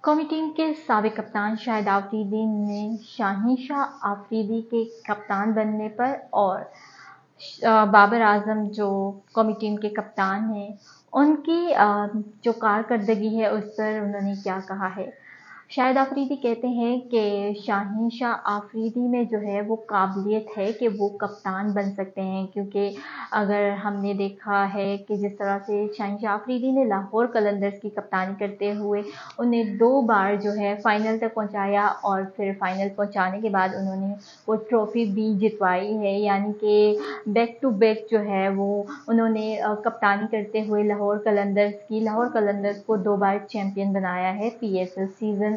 कौमी टीम के साबिक कप्तान शाहिद आफरीदी ने शाहीन शाह आफरीदी के कप्तान बनने पर और बाबर आजम जो कौमी टीम के कप्तान हैं उनकी जो कारकर्दगी है उस पर उन्होंने क्या कहा है। शाहिद आफरीदी कहते हैं कि शाहीन शाह आफरीदी में जो है वो काबिलियत है कि वो कप्तान बन सकते हैं, क्योंकि अगर हमने देखा है कि जिस तरह से शाहीन शाह आफरीदी ने लाहौर कलंदर्स की कप्तानी करते हुए उन्हें 2 बार जो है फ़ाइनल तक पहुंचाया और फिर फ़ाइनल पहुंचाने के बाद उन्होंने वो ट्रॉफ़ी भी जितवाई है, यानी कि बैक टू बैक जो है वो उन्होंने कप्तानी करते हुए लाहौर कलंदर्स को 2 बार चैम्पियन बनाया है PSL सीज़न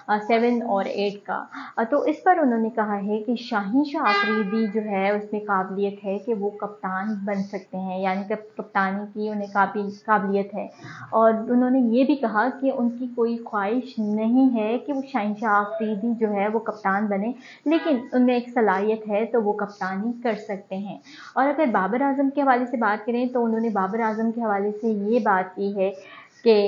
7 और 8 का। तो इस पर उन्होंने कहा है कि शाहीन शाह आफरीदी जो है उसमें काबिलियत है कि वो कप्तान बन सकते हैं, यानी कि कप्तानी की उन्हें काबिलियत है। और उन्होंने ये भी कहा कि उनकी कोई ख्वाहिश नहीं है कि वो शाहीन शाह आफरीदी जो है वो कप्तान बने, लेकिन उनमें एक सलाहियत है तो वो कप्तानी कर सकते हैं। और अगर बाबर आजम के हवाले से बात करें तो उन्होंने बाबर आजम के हवाले से ये बात की है कि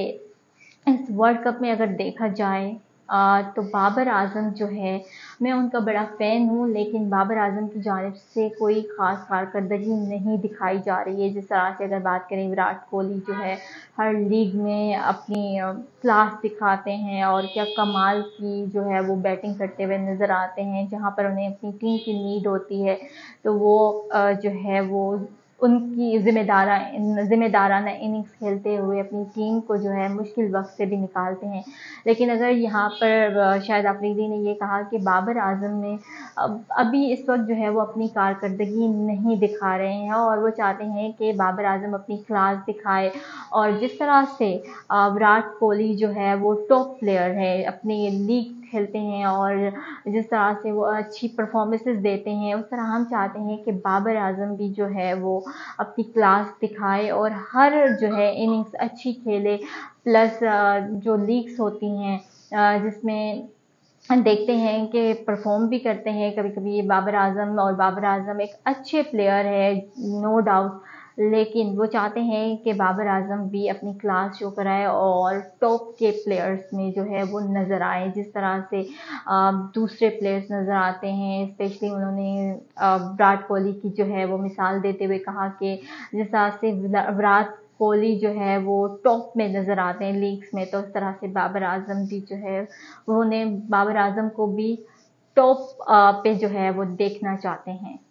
इस वर्ल्ड कप में अगर देखा जाए तो बाबर आजम जो है मैं उनका बड़ा फ़ैन हूँ, लेकिन बाबर आजम की जानिब से कोई ख़ास कारकर्दगी नहीं दिखाई जा रही है। जिस तरह से अगर बात करें विराट कोहली जो है हर लीग में अपनी क्लास दिखाते हैं और क्या कमाल की जो है वो बैटिंग करते हुए नज़र आते हैं। जहाँ पर उन्हें अपनी टीम की नीड होती है तो वो जो है वो उनकी ज़िम्मेदाराना इनिंग्स खेलते हुए अपनी टीम को जो है मुश्किल वक्त से भी निकालते हैं। लेकिन अगर यहाँ पर शाहिद आफरीदी ने ये कहा कि बाबर आजम में अभी इस वक्त जो है वो अपनी कारकर्दगी नहीं दिखा रहे हैं और वो चाहते हैं कि बाबर आजम अपनी क्लास दिखाए। और जिस तरह से विराट कोहली जो है वो टॉप प्लेयर है, अपनी लीग खेलते हैं और जिस तरह से वो अच्छी परफॉर्मेंसेस देते हैं, उस तरह हम चाहते हैं कि बाबर आजम भी जो है वो अपनी क्लास दिखाए और हर जो है इनिंग्स अच्छी खेले। प्लस जो लीग्स होती हैं जिसमें देखते हैं कि परफॉर्म भी करते हैं कभी कभी बाबर आजम एक अच्छे प्लेयर है नो डाउट, लेकिन वो चाहते हैं कि बाबर आजम भी अपनी क्लास शो कराए और टॉप के प्लेयर्स में जो है वो नज़र आए, जिस तरह से दूसरे प्लेयर्स नज़र आते हैं। स्पेशली उन्होंने विराट कोहली की जो है वो मिसाल देते हुए कहा कि जिस तरह से विराट कोहली जो है वो टॉप में नज़र आते हैं लीग्स में, तो उस तरह से बाबर आजम भी जो है उन्होंने बाबर आजम को भी टॉप पे जो है वो देखना चाहते हैं।